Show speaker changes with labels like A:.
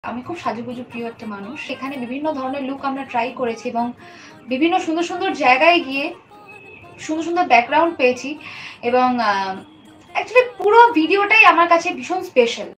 A: আমি খুব সাজুগুজু প্রিয় একটা মানুষ। সেখানে বিভিন্ন ধরনের লুক আমরা ট্রাই করেছি এবং বিভিন্ন সুন্দর, সুন্দর জায়গায় গিয়ে সুন্দর, সুন্দর ব্যাকগ্রাউন্ড পেয়েছি এবং অ্যাকচুয়ালি পুরো ভিডিওটাই আমার কাছে ভীষণ স্পেশাল।